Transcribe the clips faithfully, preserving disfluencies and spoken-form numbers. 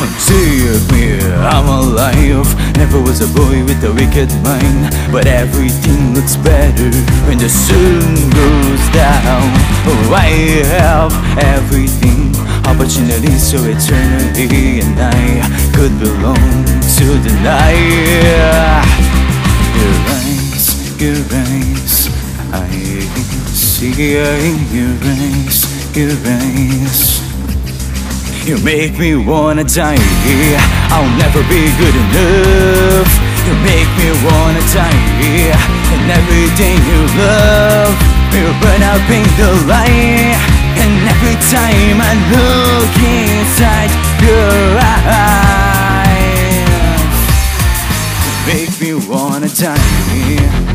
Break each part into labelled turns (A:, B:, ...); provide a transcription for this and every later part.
A: Dear me, I'm alive. Never was a boy with a wicked mind, but everything looks better when the sun goes down. Oh, I have everything, opportunities so eternally, and I could belong to the night. Your eyes, your eyes, I see your eyes, your eyes. You make me wanna die, I'll never be good enough. You make me wanna die, and everything you love will burn out in the light. And every time I look inside your eyes, you make me wanna die.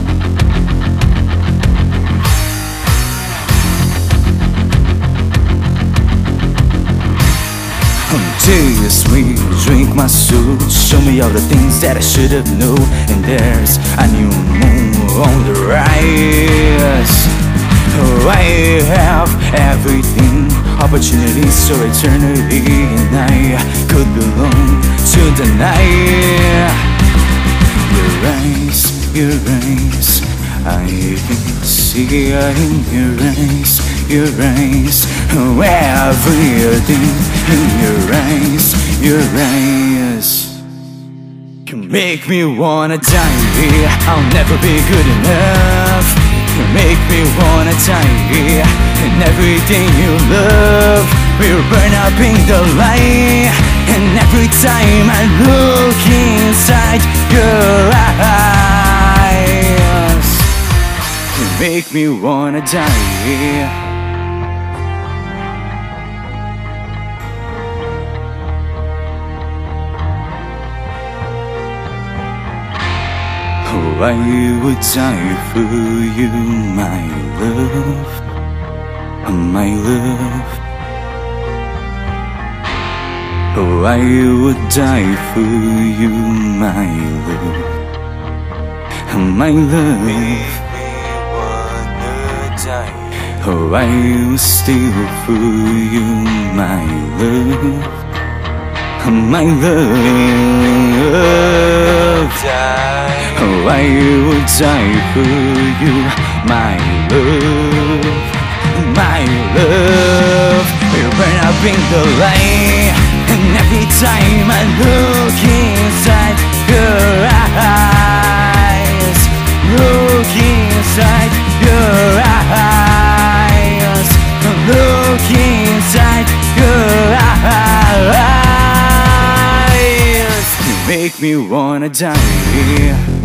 A: Taste me, drink my soul, show me all the things that I should have known. And there's a new moon on the rise. Oh, I have everything, opportunities so eternally, and I could belong to the night. Your eyes, your eyes, I can see in your eyes, your eyes. Oh, everything in your eyes, your eyes. You make me wanna die, I'll never be good enough. You make me wanna die, and everything you love will burn up in the light. And every time I look inside your eyes, you make me wanna die. Oh, I would die for you, my love, my love. Oh, I would die for you, my love, my love. Oh, I will steal for you, my love, my love. Oh, I would die for you, my love, my love. We'll burn up in the light, and every time I look inside your eyes, look inside your eyes, look inside your eyes. You make me wanna die.